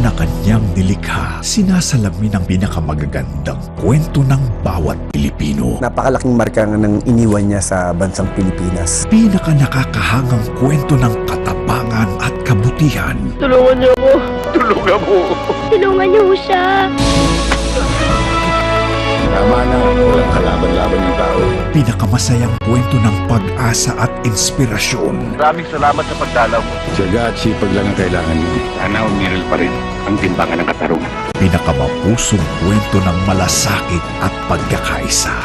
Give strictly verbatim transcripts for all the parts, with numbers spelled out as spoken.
na kanyang nilikha, sinasalamin ang pinakamagagandang kwento ng bawat Pilipino. Napakalaking marka ng iniwan niya sa bansang Pilipinas. Pinaka nakakahangang kwento ng katapangan at kabutihan. Tulungan niyo ako. Tulungan mo. Tulungan niyo siya. Tama na, walang kalaban-laban ng tao. Pinakamasayang kwento ng pag-asa at inspirasyon. Maraming salamat sa pagdalaw mo. Tiyaga at sipag lang ang kailangan mo. Sana umiral pa rin ang timbangan ng katarungan. Pinakamapusong kwento ng malasakit at pagkakaisa.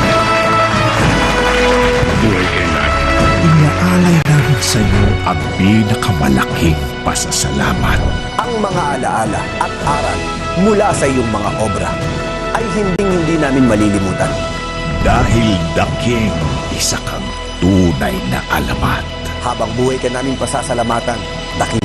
Mabuhay kayo natin. Inaalay namin sa iyo ang pinakamalaking pasasalamat. Ang mga alaala at aral mula sa iyong mga obra ay hinding-hindi namin malilimutan. Dahil The King, isa kang tunay na alamat. Habang buhay ka namin pasasalamatan, The King.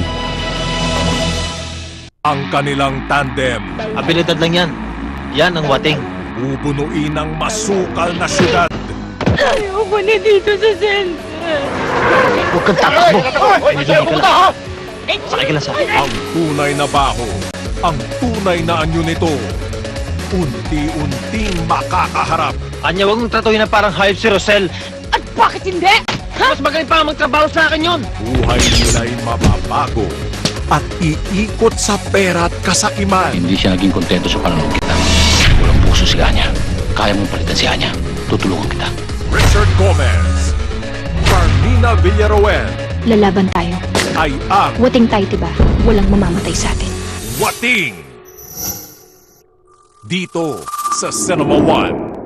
Ang kanilang tandem, Abilidad lang yan. Yan ang wating. bubunuin ng masukal na syudad. Ayoko na dito sa center. Huwag kang tatakbo. Mahihingi ka lang. Sakay ka lang sa akin. Ang tunay na baho, ang tunay na anyo nito, unti-unting makakaharap. Anya, huwag mong tratuhin na parang hayop si Rosel. At bakit hindi? Mas magaling pa ang magtrabaho sa akin yun. Buhay nila'y mababago at iikot sa pera at kasakiman. Hindi siya naging kontento sa panunod kita. Walang puso si Anya. Kaya mong palitan si Anya. Tutulungan kita. Richard Gomez, Carmina Villaruel, Lalaban tayo. ay ang Wating tayo, diba? Walang mamamatay sa atin. Wating. Dito sa Cinema One.